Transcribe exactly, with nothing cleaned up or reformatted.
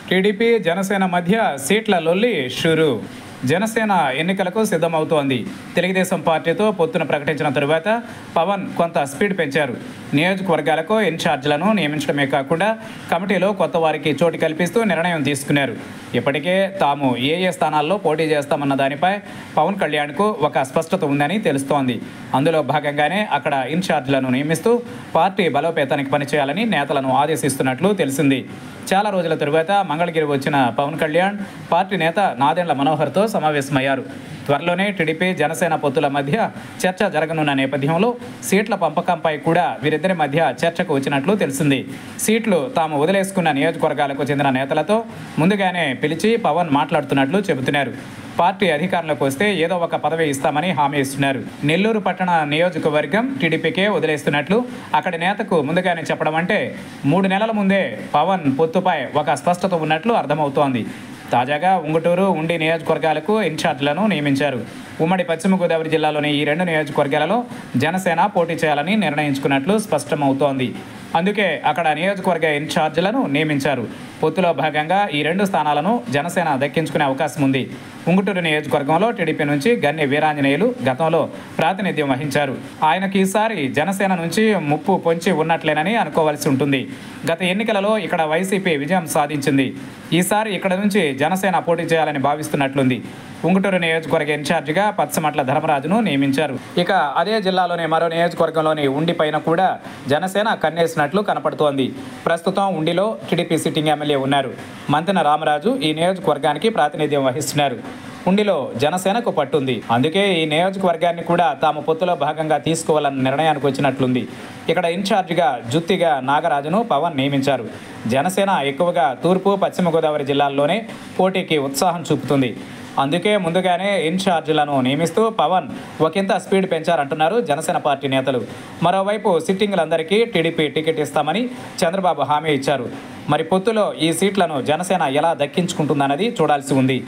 TDP Janasena మధ్య సీట్ల లొల్లి షురు. జనసేన ఎన్నికలకు సిద్ధమవుతోంది. తెలుగుదేశం పార్టీతో పొత్తును ప్రకటించిన తరువాత పవన్ కొంత స్పీడ్ పెంచారు. నియోజకవర్గాలకు ఇన్ఛార్జీలను నియమించడమే కాకుండా కమిటీలో కొత్త వారికి చోటు కల్పిస్తూ నిర్ణయం తీసుకున్నారు. ఇప్పటికే తాము ఏ ఏ స్థానాల్లో పోటీ చేస్తామన్న దానిపై పవన్ కళ్యాణ్కు ఒక స్పష్టత ఉందని తెలుస్తోంది. అందులో భాగంగానే అక్కడ ఇన్ఛార్జీలను నియమిస్తూ పార్టీ బలోపేతానికి పనిచేయాలని నేతలను ఆదేశిస్తున్నట్లు తెలిసింది. చాలా రోజుల తరువాత మంగళగిరి వచ్చిన పవన్ కళ్యాణ్ పార్టీ నేత నాదెండ్ల మనోహర్తో సమావేశమయ్యారు. త్వరలోనే టీడీపీ జనసేన పొత్తుల మధ్య చర్చ జరగనున్న నేపథ్యంలో సీట్ల పంపకంపై కూడా వీరిద్దరి మధ్య చర్చకు వచ్చినట్లు తెలిసింది. సీట్లు తాము వదిలేసుకున్న నియోజకవర్గాలకు చెందిన నేతలతో ముందుగానే పిలిచి పవన్ మాట్లాడుతున్నట్లు చెబుతున్నారు. పార్టీ అధికారంలోకి వస్తే ఏదో ఒక పదవి ఇస్తామని హామీ ఇస్తున్నారు. నెల్లూరు పట్టణ నియోజకవర్గం టీడీపీకే వదిలేస్తున్నట్లు అక్కడి నేతకు ముందుగానే చెప్పడం అంటే మూడు నెలల ముందే పవన్ పొత్తుపై ఒక స్పష్టత ఉన్నట్లు అర్థమవుతోంది. తాజాగా ఉంగుటూరు, ఉండి నియోజకవర్గాలకు ఇన్ఛార్జీలను నియమించారు. ఉమ్మడి పశ్చిమ గోదావరి జిల్లాలోని ఈ రెండు నియోజకవర్గాలలో జనసేన పోటీ చేయాలని నిర్ణయించుకున్నట్లు స్పష్టమవుతోంది. అందుకే అక్కడ నియోజకవర్గ ఇన్ఛార్జీలను నియమించారు. పొత్తులో భాగంగా ఈ రెండు స్థానాలను జనసేన దక్కించుకునే అవకాశం ఉంది. ఉంగుటూరు నియోజకవర్గంలో టీడీపీ నుంచి గన్నె వీరాంజనేయులు గతంలో ప్రాతినిధ్యం వహించారు. ఆయనకి ఈసారి జనసేన నుంచి ముప్పు పొంచి ఉన్నట్లేనని అనుకోవాల్సి ఉంటుంది. గత ఎన్నికలలో ఇక్కడ వైసీపీ విజయం సాధించింది. ఈసారి ఇక్కడ నుంచి జనసేన పోటీ చేయాలని భావిస్తున్నట్లుంది. ఉంగుటూరు నియోజకవర్గ ఇన్ఛార్జిగా పచ్చమట్ల ధర్మరాజును నియమించారు. ఇక అదే జిల్లాలోని మరో నియోజకవర్గంలోని ఉండి పైన కూడా జనసేన కన్నేసినట్లు కనపడుతోంది. ప్రస్తుతం ఉండిలో టీడీపీ సిట్టింగ్ ఎమ్మెల్యే ఉన్నారు. మంతెన రామరాజు ఈ నియోజకవర్గానికి ప్రాతినిధ్యం వహిస్తున్నారు. ఉండిలో జనసేనకు పట్టుంది. అందుకే ఈ నియోజకవర్గాన్ని కూడా తాము పొత్తులో భాగంగా తీసుకోవాలన్న నిర్ణయానికి వచ్చినట్లుంది. ఇక్కడ ఇన్ఛార్జిగా జుత్తిగా నాగరాజును పవన్ నియమించారు. జనసేన ఎక్కువగా తూర్పు, పశ్చిమ గోదావరి జిల్లాల్లోనే పోటీకి ఉత్సాహం చూపుతుంది. అందుకే ముందుగానే ఇన్ఛార్జీలను నియమిస్తూ పవన్ ఒకంత స్పీడ్ పెంచారంటున్నారు జనసేన పార్టీ నేతలు. మరోవైపు సిట్టింగులందరికీ టీడీపీ టికెట్ ఇస్తామని చంద్రబాబు హామీ ఇచ్చారు. మరి పొత్తులో ఈ సీట్లను జనసేన ఎలా దక్కించుకుంటుందన్నది చూడాల్సి ఉంది.